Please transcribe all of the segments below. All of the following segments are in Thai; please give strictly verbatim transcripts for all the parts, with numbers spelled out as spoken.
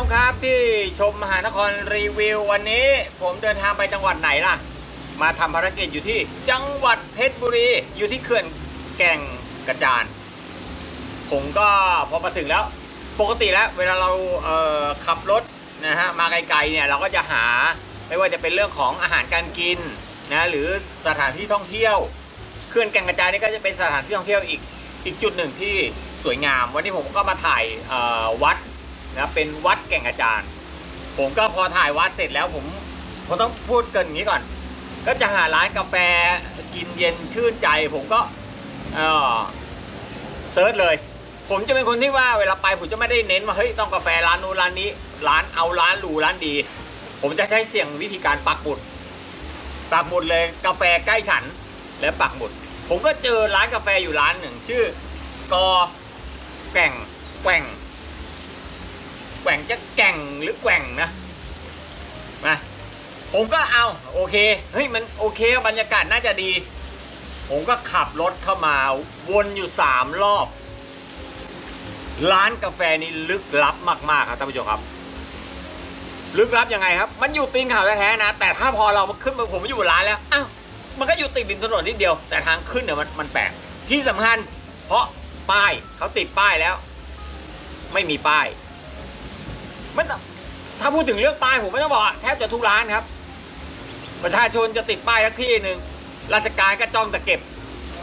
ครับที่ชมมหานครรีวิววันนี้ผมเดินทางไปจังหวัดไหนล่ะมาทำภารกิจอยู่ที่จังหวัดเพชรบุรีอยู่ที่เขื่อนแก่งกระจานผมก็พอมาถึงแล้วปกติแล้วเวลาเราเอ่อขับรถนะฮะมาไกลๆเนี่ยเราก็จะหาไม่ว่าจะเป็นเรื่องของอาหารการกินนะหรือสถานที่ท่องเที่ยวเขื่อนแก่งกระจานนี่ก็จะเป็นสถานที่ท่องเที่ยวอีกอีกจุดหนึ่งที่สวยงามวันนี้ผมก็มาถ่ายวัดนะเป็นวัดแก่งกระจานผมก็พอถ่ายวัดเสร็จแล้วผมผมต้องพูดเกินอย่างนี้ก่อนก็จะหาร้านกาแฟกินเย็นชื่นใจผมก็เออเซิร์ชเลยผมจะเป็นคนที่ว่าเวลาไปผมจะไม่ได้เน้นว่าเฮ้ยต้องกาแฟร้านนู้นร้านนี้ร้านเอาร้านหรูร้านดีผมจะใช้เสียงวิธีการปักหมุดปักหมุดเลยกาแฟใกล้ฉันและปักหมุดผมก็เจอร้านกาแฟอยู่ร้านหนึ่งชื่อกอแก่งแกว่งแกว่งจะแก่งหรือแกว่งนะมาผมก็เอาโอเคเฮ้ยมันโอเคบรรยากาศน่าจะดีผมก็ขับรถเข้ามาวนอยู่สามรอบร้านกาแฟนี้ลึกลับมากๆครับท่านผู้ชมครับลึกลับยังไงครับมันอยู่ตีนเขาแท้ๆนะแต่ถ้าพอเราขึ้นมาผมมาอยู่บนร้านแล้วอ้าวมันก็อยู่ติดริมถนนนิดเดียวแต่ทางขึ้นเนี่ยมันมันแปลกที่สำคัญเพราะป้ายเขาติดป้ายแล้วไม่มีป้ายมันถ้าพูดถึงเรื่องป้ายผมไม่ต้องบอกแทบจะทุกร้านครับประชาชนจะติดป้ายสักที่หนึ่งราชการก็จ้องแต่เก็บ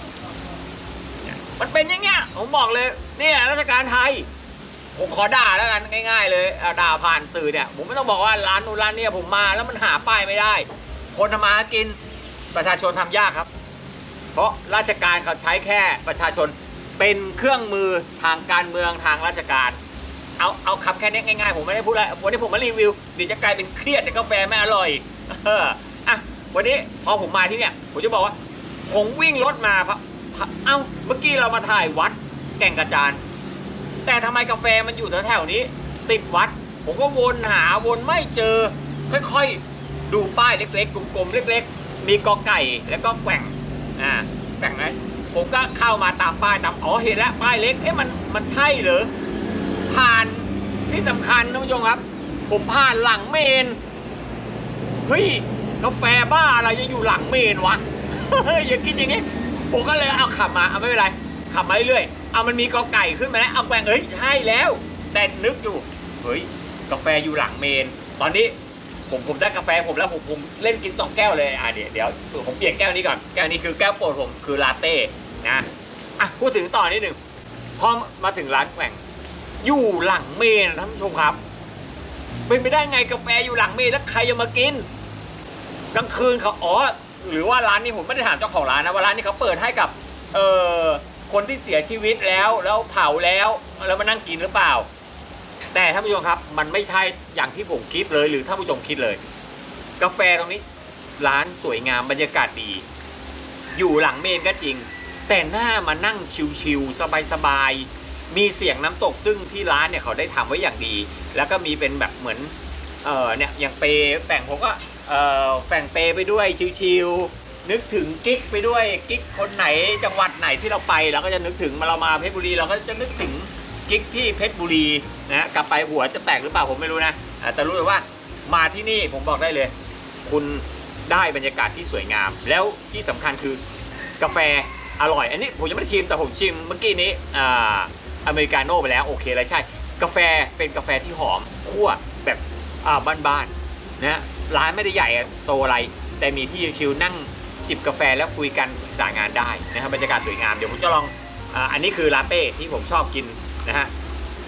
มันเป็นอย่างเงี้ยผมบอกเลยเนี่ยราชการไทยผมขอด่าแล้วกันง่ายๆเลยด่าผ่านสื่อเนี่ยผมไม่ต้องบอกว่าร้านนู้นร้านนี้ผมมาแล้วมันหาป้ายไม่ได้คนทำมาหากินประชาชนทำยากครับเพราะราชการเขาใช้แค่ประชาชนเป็นเครื่องมือทางการเมืองทางราชการเอาเอาคำแค่นี้ง่ายๆผมไม่ได้พูดอะไรวันนี้ผมมารีวิวเดี๋ยวจะกลายเป็นเครียดแต่กาแฟไม่อร่อยเอออ่ะวันนี้พอผมมาที่เนี่ยผมจะบอกว่าผมวิ่งรถมาเพราะเอ้าเมื่อกี้เรามาถ่ายวัดแก่งกระจานแต่ทำไมกาแฟมันอยู่แถวๆนี้ติดวัดผมก็วนหาวนไม่เจอค่อยๆดูป้ายเล็กๆกลมๆเล็กๆมีกอไก่แล้วก็แกว่งอ่าแกว่งไหมผมก็เข้ามาตามป้ายตามอ๋อเห็นแล้วป้ายเล็กเอ๊ะมันมันใช่เหรอผ่านที่สำคัญท่านผู้ชมครับผมผ่านหลังเมนเฮ้ยกาแฟบ้าอะไรจะอยู่หลังเมนวะ อย่าคิดอย่างนี้ผมก็เลยเอาขับมาเอาไม่เป็นไรขับมาเรื่อยๆเอามันมีกอไก่ขึ้นมาแล้วเอาแกว่งเอ้ยใช่แล้วแต่นึกอยู่เฮ้ยกาแฟอยู่หลังเมนตอนนี้ผมผมได้กาแฟผมแล้วผมผมเล่นกินสองแก้วเลยอ่ะเดี๋ยวเดี๋ยวผมเปลี่ยนแก้วนี้ก่อนแก้วนี้คือแก้วโปรดผมคือลาเต้นะอ่ะพูดถึงต่อนิดหนึ่งพอมาถึงร้านแกว่งอยู่หลังเมนท่านผู้ชมครับเป็นไปได้ไงกาแฟอยู่หลังเมนแล้วใครจะมากินกลางคืนเขาอ๋อหรือว่าร้านนี้ผมไม่ได้ถามเจ้าของร้านนะว่าร้านนี้เขาเปิดให้กับเอ่อคนที่เสียชีวิตแล้วแล้วเผาแล้วแล้วมานั่งกินหรือเปล่าแต่ท่านผู้ชมครับมันไม่ใช่อย่างที่ผมคิดเลยหรือท่านผู้ชมคิดเลยกาแฟตรงนี้ร้านสวยงามบรรยากาศดีอยู่หลังเมนก็จริงแต่หน้ามานั่งชิลๆสบายๆมีเสียงน้ำตกซึ่งที่ร้านเนี่ยเขาได้ทำไว้อย่างดีแล้วก็มีเป็นแบบเหมือนเออเนี่ยอย่างเปแบ่งผมก็เออแบ่งเปไปด้วยชิลๆนึกถึงกิ๊กไปด้วยกิ๊กคนไหนจังหวัดไหนที่เราไปเราก็จะนึกถึงมาเรามาเพชรบุรีเราก็จะนึกถึงกิ๊กที่เพชรบุรีนะกลับไปหัวจะแตกหรือเปล่าผมไม่รู้นะแต่รู้เลยว่ามาที่นี่ผมบอกได้เลยคุณได้บรรยากาศที่สวยงามแล้วที่สำคัญคือกาแฟอร่อยอันนี้ผมยังไม่ได้ชิมแต่ผมชิมเมื่อกี้นี้อ่าอเมริกาโน่ไปแล้วโอเคเลยใช่กาแฟเป็นกาแฟที่หอมคั่วแบบอ่าบ้านๆนะร้านไม่ได้ใหญ่โตอะไรแต่มีที่ชิลนั่งจิบกาแฟแล้วคุยกันปรึกษางานได้นะครับบรรยากาศสวยงามเดี๋ยวผมจะลองอ่าอันนี้คือลาเต้ที่ผมชอบกินนะฮะ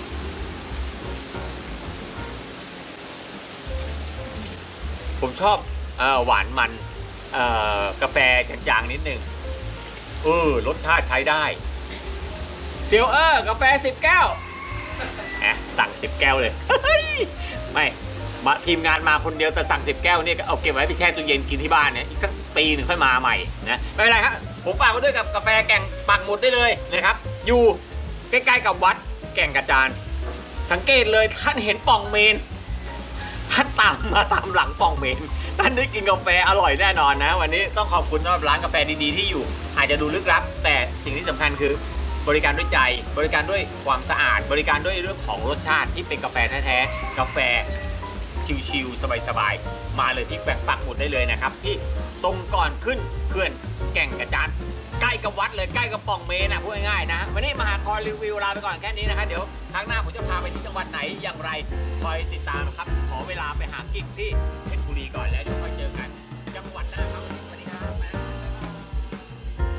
ผมชอบเอ่อหวานมันเอ่อกาแฟจางๆนิดนึงเออรสชาติใช้ได้เซียวเออร์กาแฟสิบแก้วแหมสั่งสิบแก้วเลยไม่มาทีมงานมาคนเดียวแต่สั่งสิบแก้วนี่ก็เอาเก็บไว้ไปแช่ตู้เย็นกินที่บ้านเนี่ยอีกสักปีหนึ่งค่อยมาใหม่นะไม่เป็นไรครับผมฝากไว้ด้วยกับกาแฟแก่งปักหมุดได้เลยนะครับอยู่ใกล้ๆกับวัดแก่งกระจานสังเกตเลยท่านเห็นป่องเมนท่านตามมาตามหลังป่องเมนท่านได้กินกาแฟอร่อยแน่นอนนะวันนี้ต้องขอบคุณสำหรับร้านกาแฟดีๆที่อยู่อาจจะดูลึกลับแต่สิ่งที่สำคัญคือบบริการด้วยใจบริการด้วยความสะอาดบริการด้วยเรื่องของรสชาติที่เป็นกาแฟแท้ๆกาแฟชิลๆสบายๆมาเลยที่แบกปักหมุดได้เลยนะครับที่ตรงก่อนขึ้นเขื่อนแก่งกระจานใกล้กับวัดเลยใกล้กับป่องเมนอ่ะพูดง่ายๆนะวันนี้มหาคอรีวิวลาไปก่อนแค่นี้นะครับเดี๋ยวครั้งหน้าผมจะพาไปที่จังหวัดไหนอย่างไรคอยติดตามครับขอเวลาไปหากิ๊กที่เพชรบุรีก่อนแล้วเดี๋ยวค่อยเจอกันจังหวัดหน้าครับ